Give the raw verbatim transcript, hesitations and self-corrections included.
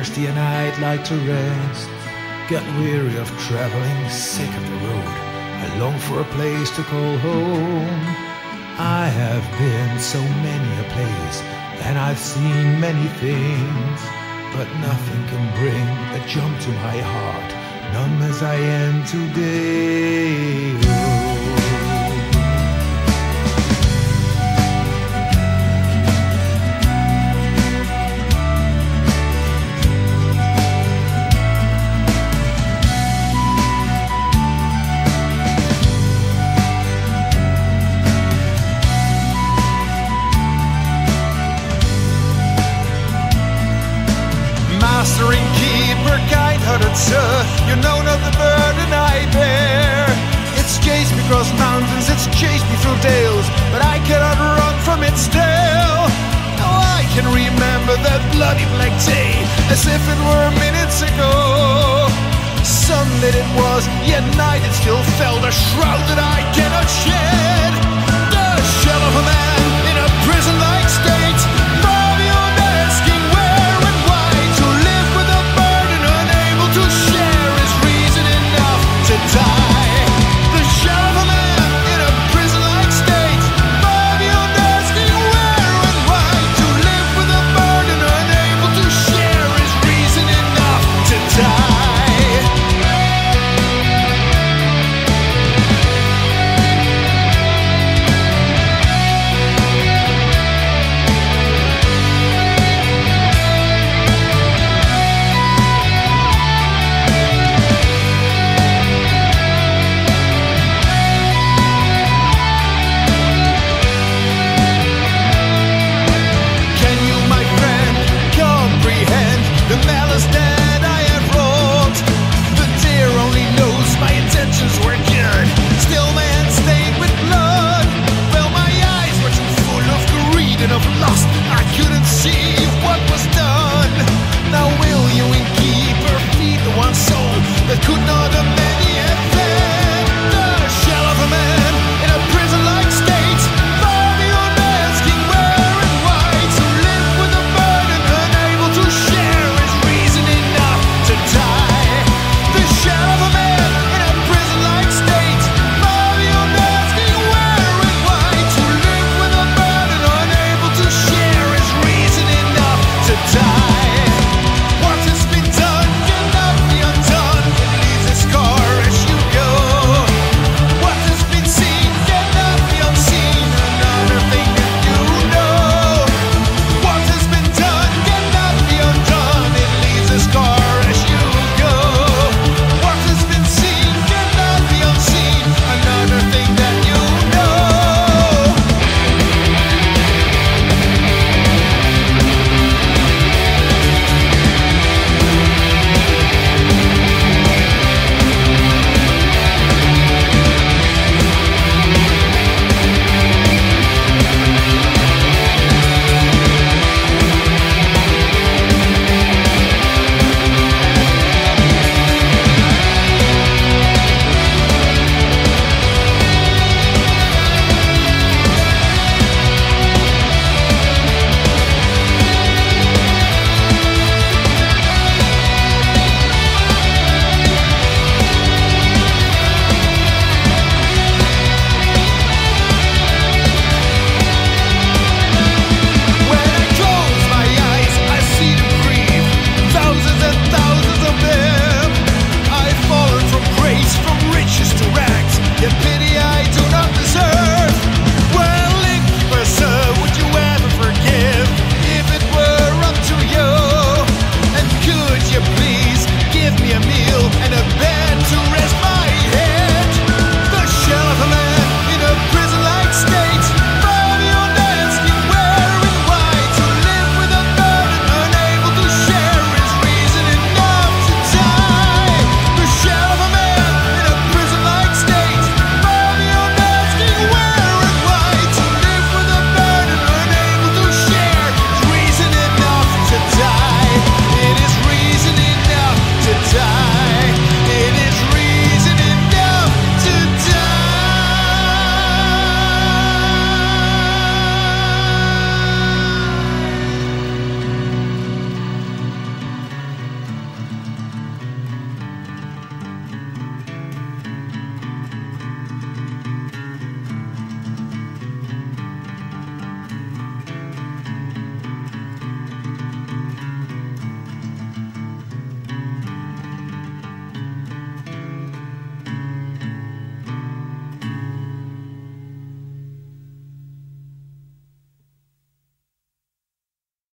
thirsty and I'd like to rest. Got weary of traveling, sick of the road. I long for a place to call home. I have been so many a place, and I've seen many things, but nothing can bring a jump to my heart, numb as I am today. Oh. Mastering keeper, kind-hearted sir, you know not the burden I bear. It's chased me across mountains, it's chased me through dales, but I cannot run from its tail. Oh, I can remember that bloody black day as if it were minutes ago. Sunlit it was, yet night it still felt, a shroud that I